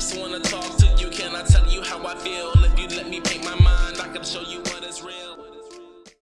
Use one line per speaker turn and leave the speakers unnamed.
just wanna talk to you. Can I tell you how I feel? If you let me paint my mind, I can show you what is real.